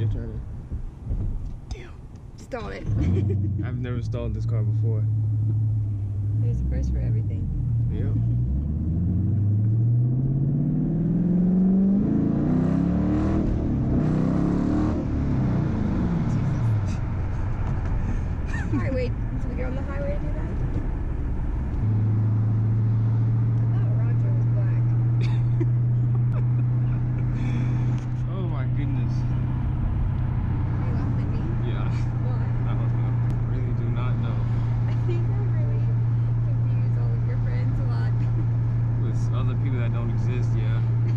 turning. Damn. Stalled it. I've never stalled this car before. There's a first for everything. Yep. Alright, wait until we get on the highway to do that. I thought Roger was black. Oh my goodness. Are you laughing at me? Yeah. Why? I don't know. Really do not know. I think I really confuse all of your friends a lot. With other people that don't exist, yeah.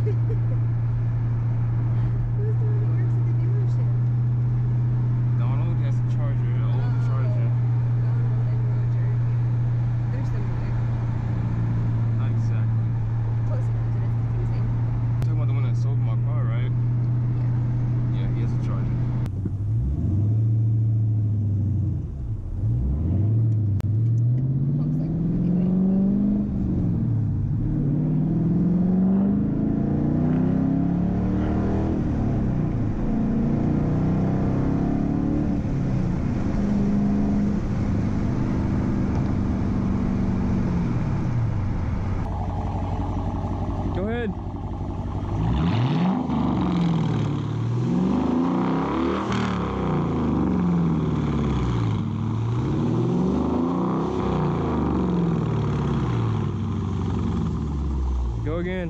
Who's the one that works at the dealership? Donald has a charger, an old charger. Donald and Roger. Yeah. They're similar. Not exactly. Close enough that it's confusing. You're talking about the one that sold my car, right? Yeah. Yeah, he has a charger. Looks like really late, Go ahead. Go again.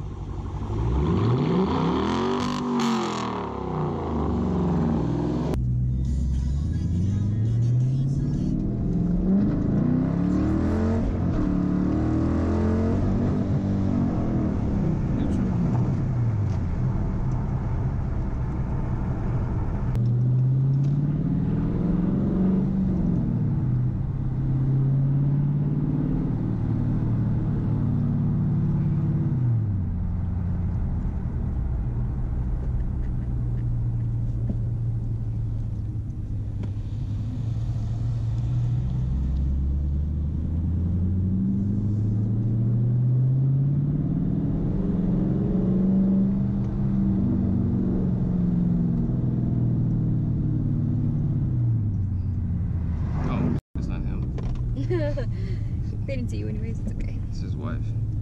Oh, that's not him. They didn't see you anyways, it's okay. It's his wife.